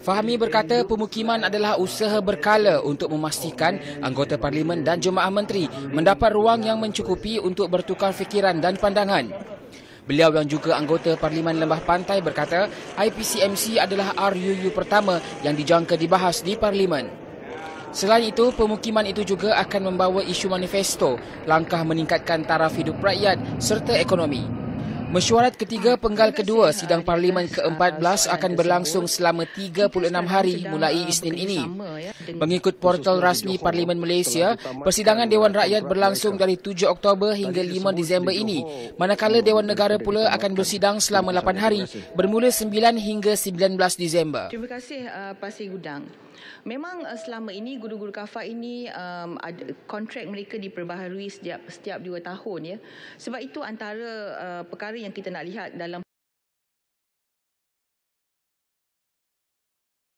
Fahmi berkata pemukiman adalah usaha berkala untuk memastikan anggota parlimen dan jemaah menteri mendapat ruang yang mencukupi untuk bertukar fikiran dan pandangan. Beliau yang juga anggota Parlimen Lembah Pantai berkata IPCMC adalah RUU pertama yang dijangka dibahas di Parlimen. Selain itu, pemukiman itu juga akan membawa isu manifesto, langkah meningkatkan taraf hidup rakyat serta ekonomi. Mesyuarat ketiga penggal kedua sidang Parlimen ke-14 akan berlangsung selama 36 hari mulai Isnin ini. Mengikut portal rasmi Parlimen Malaysia, persidangan Dewan Rakyat berlangsung dari 7 Oktober hingga 5 Disember ini, manakala Dewan Negara pula akan bersidang selama 8 hari bermula 9 hingga 19 Disember. Terima kasih Pasir Gudang. Memang selama ini guru-guru kafah ini kontrak mereka diperbaharui setiap 2 tahun ya. Sebab itu antara perkara yang kita nak lihat dalam